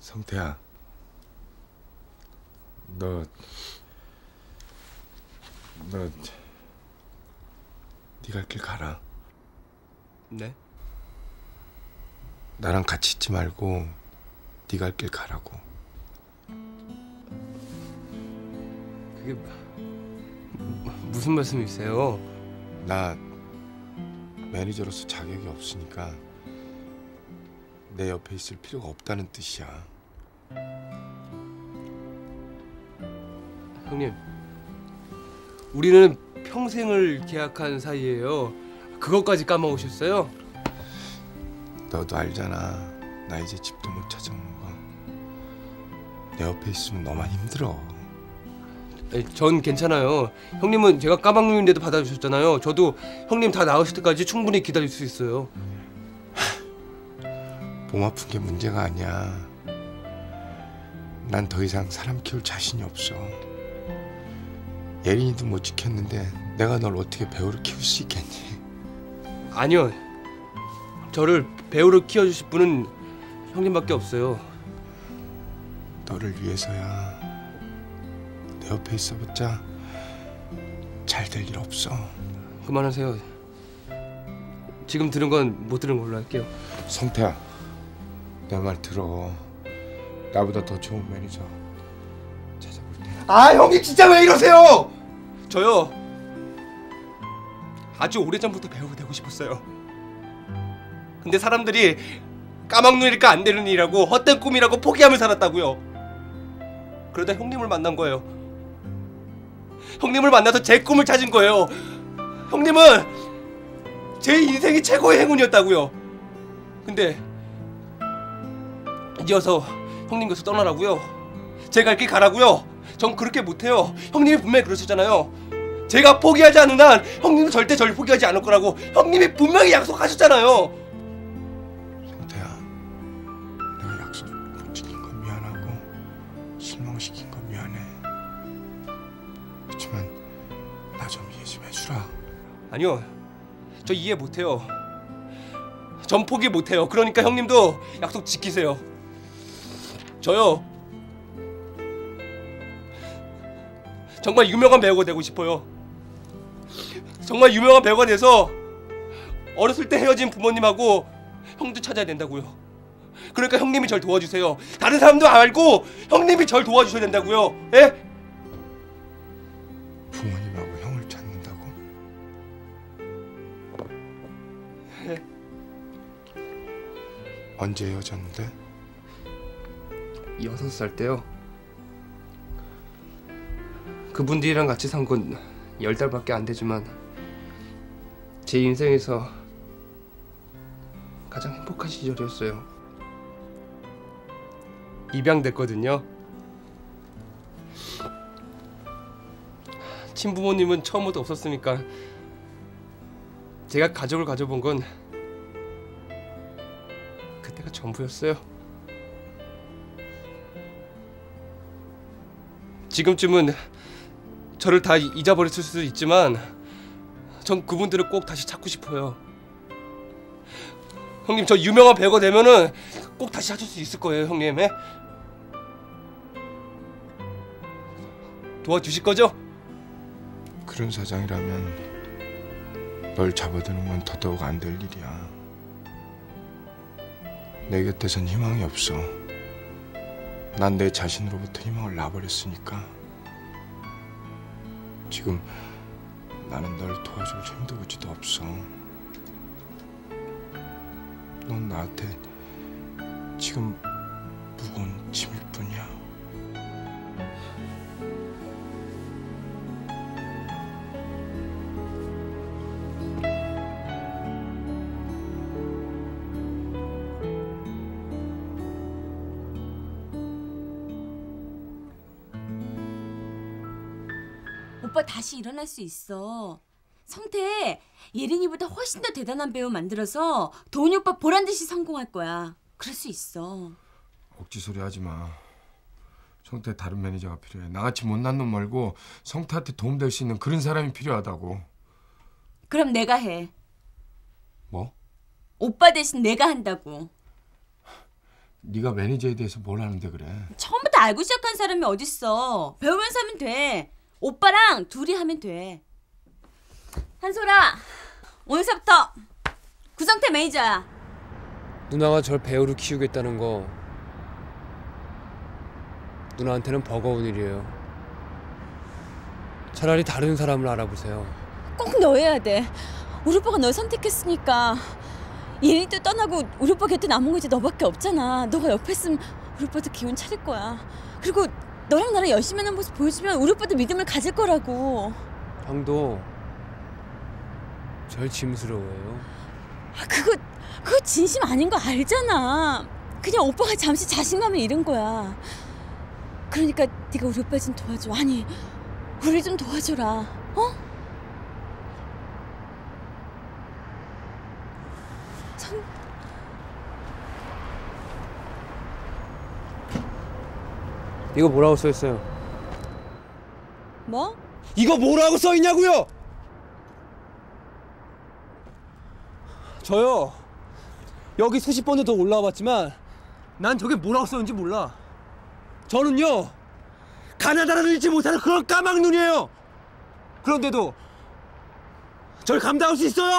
성태야, 너 네 갈 길 가라. 네? 나랑 같이 있지 말고 네 갈 길 가라고. 그게 무슨 말씀이세요? 나 매니저로서 자격이 없으니까 내 옆에 있을 필요가 없다는 뜻이야. 형님, 우리는 평생을 계약한 사이예요. 그것까지 까먹으셨어요? 너도 알잖아. 나 이제 집도 못 찾아오는 거. 내 옆에 있으면 너만 힘들어. 아니, 전 괜찮아요. 형님은 제가 까막눈인데도 받아주셨잖아요. 저도 형님 다 나으실 때까지 충분히 기다릴 수 있어요. 몸 아픈 게 문제가 아니야. 난 더 이상 사람 키울 자신이 없어. 예린이도 못 지켰는데 내가 널 어떻게 배우로 키울 수 있겠니? 아니요. 저를 배우로 키워주실 분은 형님밖에 없어요. 너를 위해서야. 내 옆에 있어봤자 잘 될 일 없어. 그만하세요. 지금 들은 건 못 들은 걸로 할게요. 성태야, 내 말 들어. 나보다 더 좋은 매니저 찾아볼 테야. 아, 형님 진짜 왜 이러세요? 저요, 아주 오래전부터 배우가 되고 싶었어요. 근데 사람들이 까막눈이니까 안 되는 일이라고, 헛된 꿈이라고 포기하며 살았다고요. 그러다 형님을 만난 거예요. 형님을 만나서 제 꿈을 찾은 거예요. 형님은 제 인생이 최고의 행운이었다고요. 근데 이어서 형님 곁을 떠나라고요. 제 갈 길 가라고요. 전 그렇게 못해요. 형님이 분명히 그러셨잖아요. 제가 포기하지 않는 한 형님은 절대 저를 포기하지 않을 거라고 형님이 분명히 약속하셨잖아요. 성태야, 내가 약속 못 지킨 건 미안하고 실망시킨 건 미안해. 그렇지만 나 좀 이해 좀 해주라. 아니요, 저 이해 못해요. 전 포기 못해요. 그러니까 형님도 약속 지키세요. 저요, 정말 유명한 배우가 되고 싶어요. 정말 유명한 배우가 돼서 어렸을 때 헤어진 부모님하고 형도 찾아야 된다고요. 그러니까 형님이 절 도와주세요. 다른 사람도 말고 형님이 절 도와주셔야 된다고요. 예? 부모님하고 형을 찾는다고? 예. 언제 헤어졌는데? 6살 때요. 그분들이랑 같이 산 건 10달밖에 안 되지만 제 인생에서 가장 행복한 시절이었어요. 입양됐거든요. 친부모님은 처음부터 없었으니까 제가 가족을 가져본 건 그때가 전부였어요. 지금쯤은 저를 다 잊어버렸을 수도 있지만 전 그분들을 꼭 다시 찾고 싶어요. 형님, 저 유명한 배우가 되면은 꼭 다시 찾을 수 있을 거예요, 형님. 에? 도와주실 거죠? 그런 사장이라면 널 잡아두는 건 더더욱 안 될 일이야. 내 곁에선 희망이 없어. 난 내 자신으로부터 희망을 놔버렸으니까. 지금 나는 널 도와줄 힘도 의지도 없어. 넌 나한테 지금 무거운 짐일 뿐이야. 오빠 다시 일어날 수 있어. 성태, 예린이보다 훨씬 더 대단한 배우 만들어서 도훈이 오빠 보란듯이 성공할 거야. 그럴 수 있어. 억지 소리 하지 마. 성태 다른 매니저가 필요해. 나같이 못난 놈 말고 성태한테 도움될 수 있는 그런 사람이 필요하다고. 그럼 내가 해. 뭐? 오빠 대신 내가 한다고. 네가 매니저에 대해서 뭘 아는데 그래? 처음부터 알고 시작한 사람이 어딨어. 배우면서 하면 돼. 오빠랑 둘이 하면 돼. 한솔아, 오늘서부터 구성태 매니저야. 누나가 절 배우로 키우겠다는 거 누나한테는 버거운 일이에요. 차라리 다른 사람을 알아보세요. 꼭 너여야 돼. 우리 오빠가 널 선택했으니까. 예린이도 떠나고 우리 오빠 곁에 남은 거 이제 너밖에 없잖아. 너가 옆에 있으면 우리 오빠도 기운 차릴 거야. 그리고 너랑 나랑 열심히 하는 모습 보여주면 우리 오빠도 믿음을 가질 거라고. 형도 절 짐스러워해요. 그거 진심 아닌 거 알잖아. 그냥 오빠가 잠시 자신감을 잃은 거야. 그러니까 네가 우리 오빠 좀 도와줘. 아니, 우리 좀 도와줘라. 어? 이거 뭐라고 써있어요? 뭐? 이거 뭐라고 써있냐고요? 저요 여기 수십 번도 더 올라와 봤지만 난 저게 뭐라고 써있는지 몰라. 저는요 가나다라를 잊지 못하는 그런 까막눈이에요. 그런데도 절 감당할 수 있어요?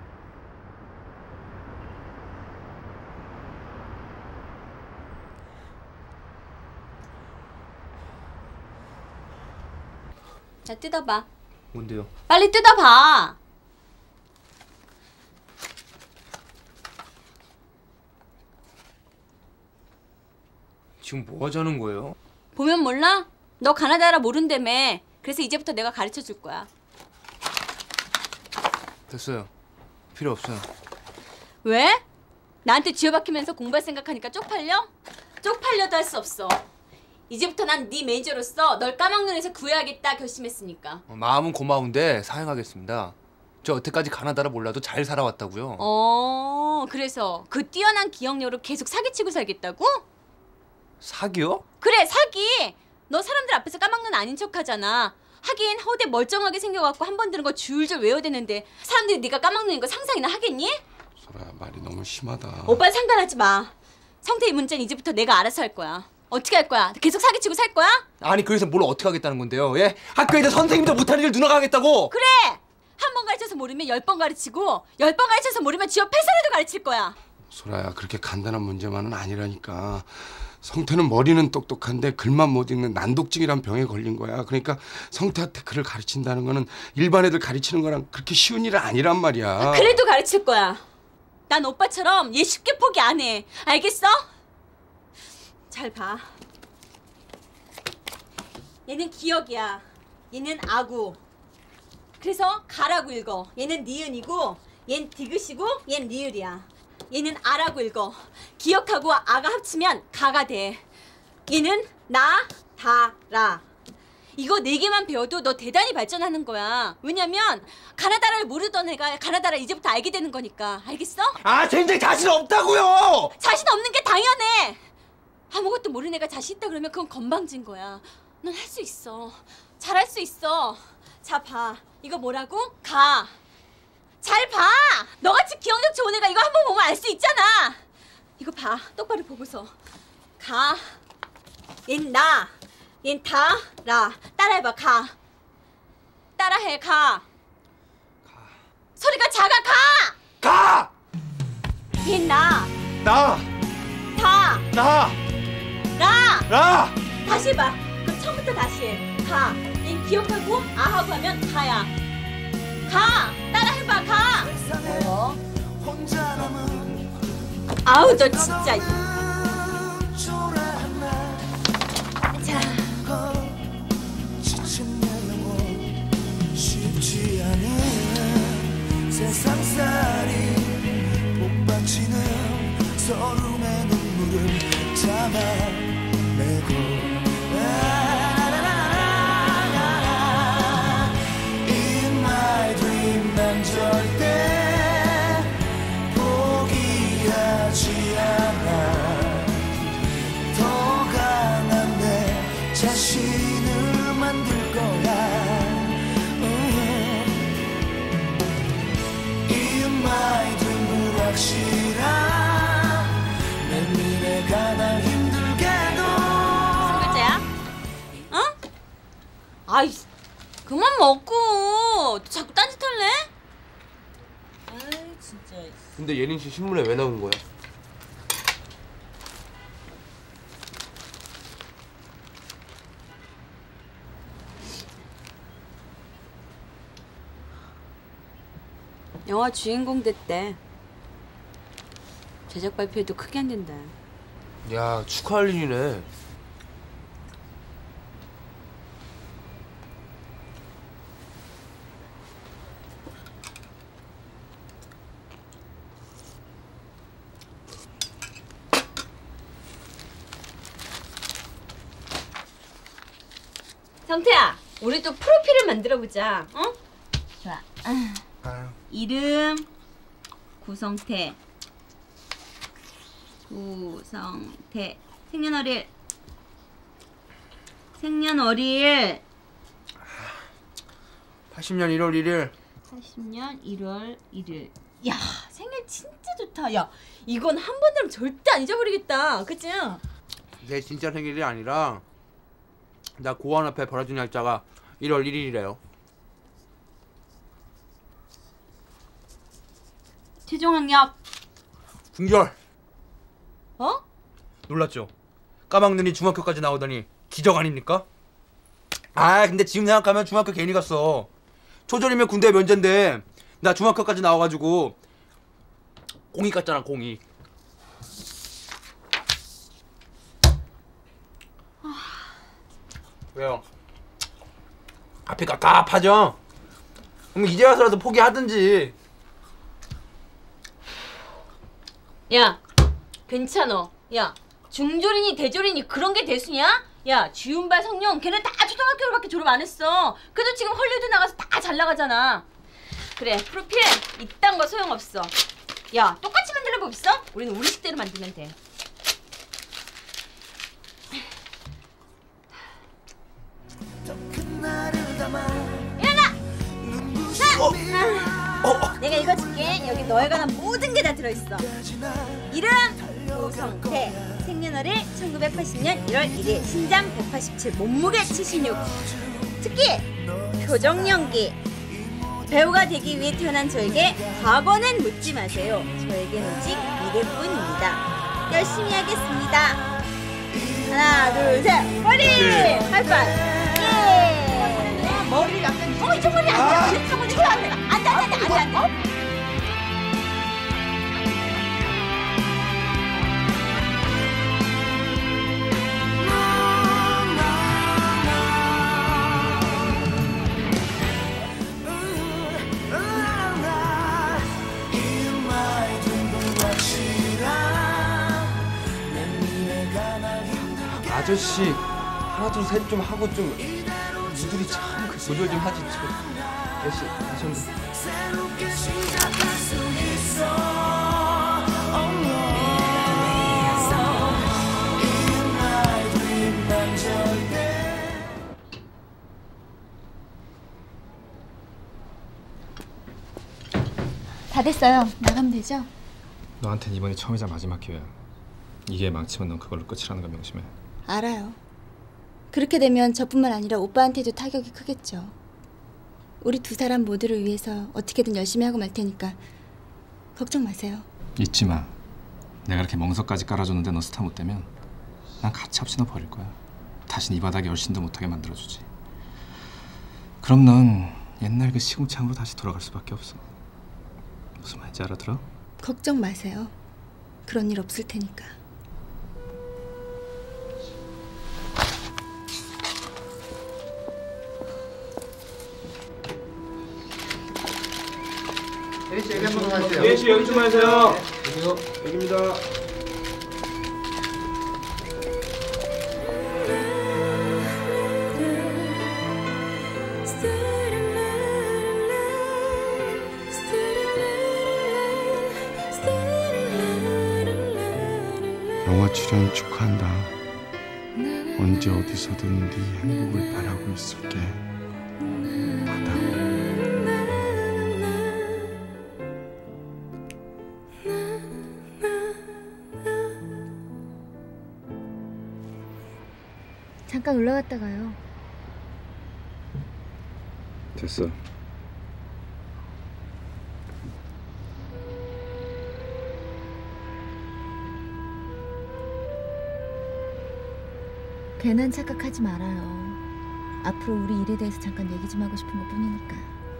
자, 뜯어봐. 뭔데요? 빨리 뜯어봐. 지금 뭐 하자는 거예요? 보면 몰라? 너 가나다라 모른다며. 그래서 이제부터 내가 가르쳐 줄 거야. 됐어요. 필요 없어요. 왜? 나한테 쥐어박히면서 공부할 생각하니까 쪽팔려? 쪽팔려도 할 수 없어. 이제부터 난 네 매니저로서 널 까막눈에서 구해야겠다 결심했으니까. 마음은 고마운데 사양하겠습니다. 저 여태까지 가나다라 몰라도 잘 살아왔다고요. 그래서 그 뛰어난 기억력으로 계속 사기치고 살겠다고? 사기요? 그래, 사기! 너 사람들 앞에서 까막눈 아닌 척하잖아. 하긴 허우대 멀쩡하게 생겨갖고 한 번 들은 거 줄줄 외워대는데 사람들이 네가 까막눈인 거 상상이나 하겠니? 소라야, 말이 너무 심하다. 오빠는 상관하지 마. 성태의 문제는 이제부터 내가 알아서 할 거야. 어떻게 할 거야? 계속 사기치고 살 거야? 아니 그래서 뭘 어떻게 하겠다는 건데요? 예? 학교에서 선생님도 못하는 일 누나가 하겠다고? 그래! 한 번 가르쳐서 모르면 10번 가르치고 10번 가르쳐서 모르면 쥐어 패서라도 가르칠 거야. 소라야, 그렇게 간단한 문제만은 아니라니까. 성태는 머리는 똑똑한데 글만 못 읽는 난독증이란 병에 걸린 거야. 그러니까 성태한테 글을 가르친다는 거는 일반 애들 가르치는 거랑 그렇게 쉬운 일은 아니란 말이야. 그래도 가르칠 거야. 난 오빠처럼 얘 쉽게 포기 안 해. 알겠어? 잘 봐. 얘는 기억이야. 얘는 아구. 그래서 가라고 읽어. 얘는 니은이고 얘는 디귿이고 얘는 리을이야. 얘는 아라고 읽어. 기억하고 아가 합치면 가가 돼. 얘는 나, 다, 라. 이거 4개만 배워도 너 대단히 발전하는 거야. 왜냐면 가나다라를 모르던 애가 가나다라 이제부터 알게 되는 거니까. 알겠어? 아 젠장 자신 없다고요! 자신 없는 게 당연해. 아무것도 모르는 애가 자신 있다 그러면 그건 건방진 거야. 넌 할 수 있어. 잘할 수 있어. 자, 봐. 이거 뭐라고? 가. 잘 봐. 너같이 기억력 좋은 애가 이거 한번 보면 알 수 있잖아. 이거 봐. 똑바로 보고서. 가. 얜 나. 얜 다, 라. 따라해봐. 가. 따라해. 가. 소리가 작아. 가. 가! 얜 나. 나! 다. 나! 라. 나! 다시 해봐. 그럼 처음부터 다시 해. 가. 얜 기억하고 아하고 하면 가야. 가. 따라해봐. 가. 아우 너 진짜. 자. 쉽지 않은 세상살이 복받치는 서름의 눈물을 참아내고 In my dream 난 절대 포기하지 않아 아이, 그만 먹고 또 자꾸 딴짓 할래? 아이 진짜. 근데 예린 씨 신문에 왜 나온 거야? 영화 주인공 됐대. 제작 발표회도 크게 한댄다. 야, 축하할 일이네. 성태야, 우리 또 프로필을 만들어보자. 어? 좋아. 이름 구성태. 생년월일 80년 1월 1일. 80년 1월 1일. 야, 생일 진짜 좋다. 야, 이건 한 번 들으면 절대 안 잊어버리겠다. 그치? 내 진짜 생일이 아니라 나 고원 앞에 벌어진 날짜가 1월 1일이래요. 최종 학력. 중결. 어? 놀랐죠? 까막눈이 중학교까지 나오더니 기적 아닙니까? 아 근데 지금 생각하면 중학교 괜히 갔어. 초절이면 군대 면제인데 나 중학교까지 나와가지고 공익 갔잖아 공익. 왜요? 앞이 깝깝하죠? 그럼 이제 와서라도 포기하든지. 야, 괜찮어. 야, 중졸이니 대졸이니 그런 게 대수냐? 야, 주윤발, 성룡 걔는 다 초등학교로밖에 졸업 안 했어. 그래도 지금 헐리우드 나가서 다 잘 나가잖아. 그래, 프로필 이딴 거 소용없어. 야, 똑같이 만들어 보겠어? 우리는 우리 식대로 만들면 돼. 일어나! 자! 내가 읽어줄게. 여기 너에 관한 모든 게 다 들어있어. 이름 고성태, 생년월일 1980년 1월 1일, 신장 187, 몸무게 76. 특기 표정 연기. 배우가 되기 위해 태어난 저에게 과거는 묻지 마세요. 저에겐 오직 미래뿐입니다. 열심히 하겠습니다. 하나 둘 셋, 머리 하이파이브. 예. 머리 약간 이쪽 머리 안 돼. 이쪽 머리 안 돼. 안 돼. 아저씨 하나 둘 셋 좀 하고 좀 이들이 참 그 조절 좀 하지 좀. 아저씨 다시 한번. 다 됐어요. 나가면 되죠? 너한텐 이번이 처음이자 마지막 기회야. 이게 망치면 넌 그걸로 끝이라는 걸 명심해. 알아요. 그렇게 되면 저뿐만 아니라 오빠한테도 타격이 크겠죠. 우리 두 사람 모두를 위해서 어떻게든 열심히 하고 말 테니까 걱정 마세요. 잊지 마. 내가 이렇게 멍석까지 깔아줬는데 너 스타 못 되면 난 가차없이 너 버릴 거야. 다신 이 바닥에 얼씬도 못하게 만들어주지. 그럼 넌 옛날 그 시궁창으로 다시 돌아갈 수밖에 없어. 무슨 말인지 알아들어? 걱정 마세요. 그런 일 없을 테니까. 예린씨 여기 한번 하세요. 예린씨 여기 좀 하세요. 여기입니다. 영화 출연 축하한다. 언제 어디서든 네 행복을 바라고 있을게. 바다. 잠깐 올라갔다 가요. 됐어. 괜한 착각하지 말아요. 앞으로 우리 일에 대해서 잠깐 얘기 좀 하고 싶은 것 뿐이니까.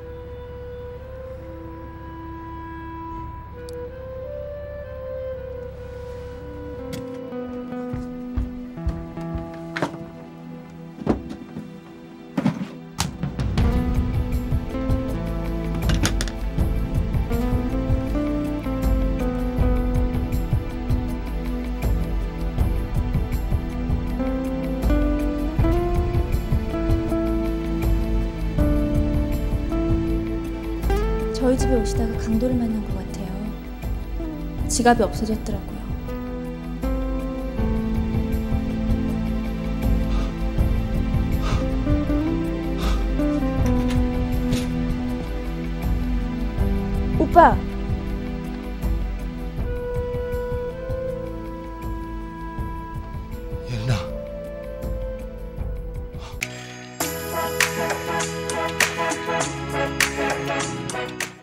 저희 집에 오시다가 강도를 만난 것 같아요. 지갑이 없어졌더라고요. 오빠! 예린아.